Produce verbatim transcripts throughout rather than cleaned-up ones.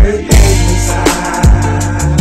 with inside.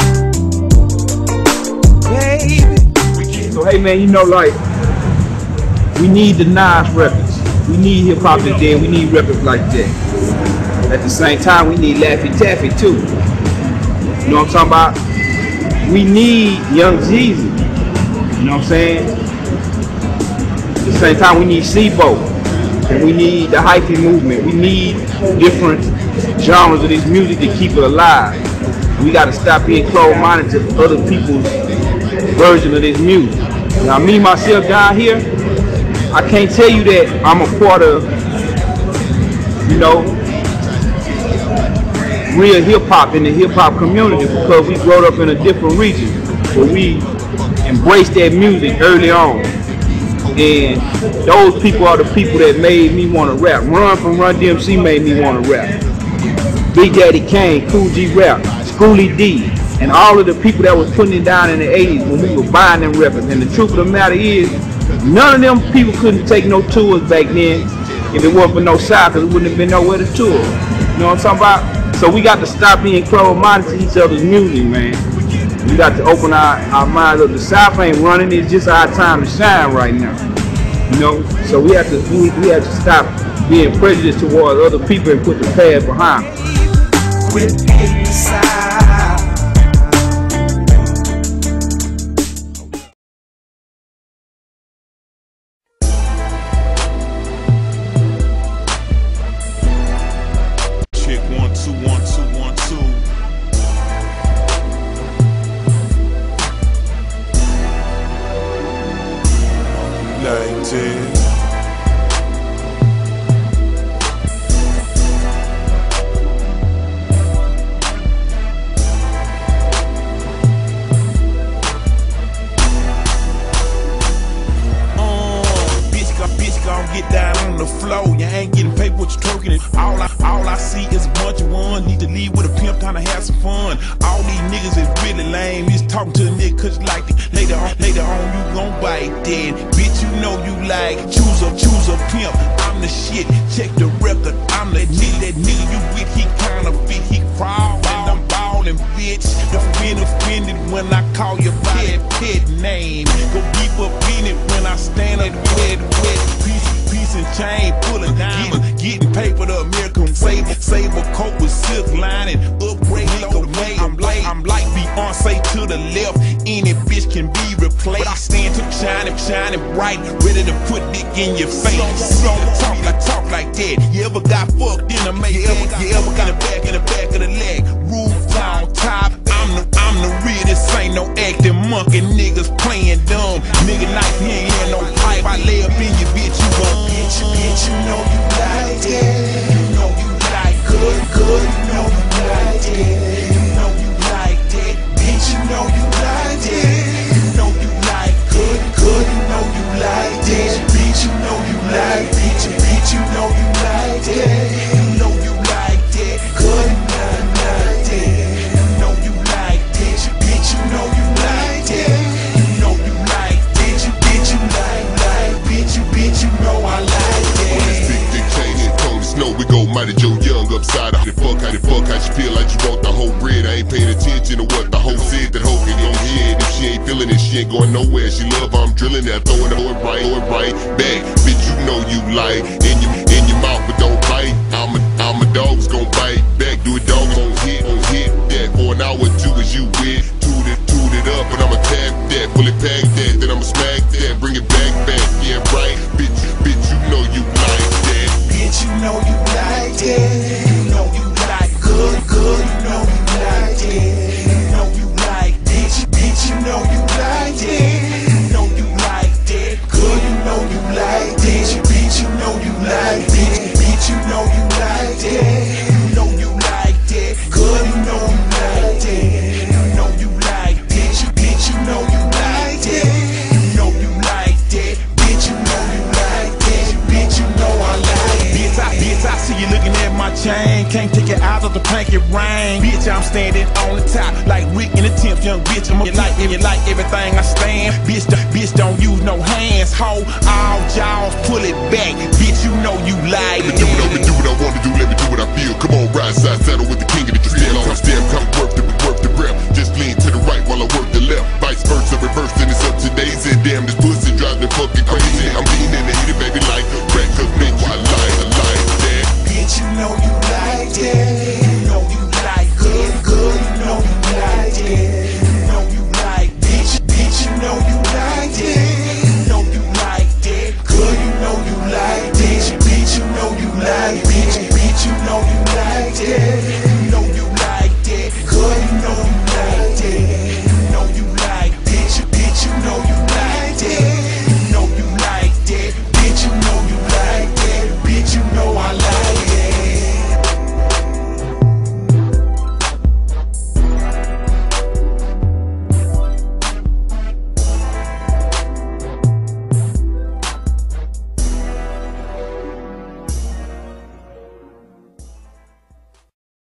Baby. So hey man, you know, like, we need the nice records. We need hip hop is dead. We need records like that. At the same time, we need Laffy Taffy too. You know what I'm talking about? We need Young Jeezy. You know what I'm saying? At the same time, we need C-Bo. And we need the hyphy movement. We need different genres of this music to keep it alive. We got to stop being closed-minded to other people's version of this music. Now, me, myself, down here, I can't tell you that I'm a part of, you know, real hip-hop in the hip-hop community because we grew up in a different region where we embraced that music early on. And those people are the people that made me want to rap. Run from Run D M C made me want to rap. Big Daddy Kane, Cool G Rap, Schoolie D, and all of the people that was putting it down in the eighties when we were buying them records. And the truth of the matter is, none of them people couldn't take no tours back then if it wasn't for no side, because it wouldn't have been nowhere to tour. You know what I'm talking about? So we got to stop being closed-minded to each other's music, man. We got to open our, our minds up. The South ain't running, it's just our time to shine right now. You know? So we have to we, we have to stop being prejudiced towards other people and put the past behind us. With inside. Check one, two, one, two, one, two. Like this. Get down on the floor, you ain't getting paid what you're twerking it. All I, all I see is a bunch of one. Need to leave with a pimp, time to have some fun. All these niggas is really lame. You just talking to a nigga cause you like it. Later on, later on you gon' bite then. Bitch, you know you like choose a, choose a pimp. I'm the shit, check the record. I'm the nigga, that nigga you with, he kinda fit, he crawl. And I'm ballin', bitch. Don't get offended when I call your pet, pet name. Go deep up in it when I stand up wet, wet. Piece and chain, pulling down, getting paper to American save, save a coat with silk lining, upgrade the way. I'm like, I'm like Beyonce to the left, any bitch can be replaced. But I stand to shining, shining bright, ready to put dick in your face. So talk like, talk like that. You ever got fucked in a make? You ever, you ever got a back in the back of the leg? Roof on top. I'm the, I'm the realest, ain't no acting monkey. Niggas playing dumb. Nigga like me ain't no pipe. I lay up in your bitch, you gon' bitch, bitch. You know you like it. You know you like good, good. You know you like it. You know you like that. Bitch, you know you like it. You know you like good, good. You know you like that. Bitch, you know you like bitch, bitch. You know you like it. You know you like that. Good, not like that. You know you like it. You know you like it. You bitch, you like, like, bitch, you bitch, you know I like it. On this big dick chain and cold as snow, we go Mighty Joe Young upside. How the fuck, how the fuck, how she feel like you want the whole bread. I ain't paying attention to what the hoe said. That hoe get on head. If she ain't feeling it, she ain't going nowhere. She love how I'm drilling that, throwing it right, throw it right back. Bitch, you know you like in your in your mouth, but don't bite. I'm a I'm a dog's gon' bite back. Do it dog on hit, on hit that for an hour or two as you with. Up, and I'ma tag that, fully pack that, then I'ma smack that, bring it back, back, yeah, right, bitch, bitch, you know you like that. Bitch, you know you like that. You know you like good, good, you know you like that. You know you like bitch, bitch, you know you like that. You know you like that, good, you know you like that. Bitch, you know you like that. Bitch, you know you like that. You know you like that, good, you know you like that. You know you like that. You know you like that. Bitch, you know you like that. Bitch, you know I like it. Bitch, I, bitch, I see you looking at my chain. Can't take it out of the blanket rain. Bitch, I'm standing on the top like Rick in the tenth, young bitch. I'm a like, you like everything I stand. Bitch, the, bitch don't use no hands. Ho, all jaws, pull it back. Bitch, you know you like it. Let me do what I, do what I want to do. Let me do what I feel. Come on, ride side saddle with the king of the street. you like that. You know you like good, good. You know you like that. You know you like bitch, bitch. You know you like that. You know you like that. Good. You know you like bitch, bitch. You know you like bitch, bitch. You know you like that.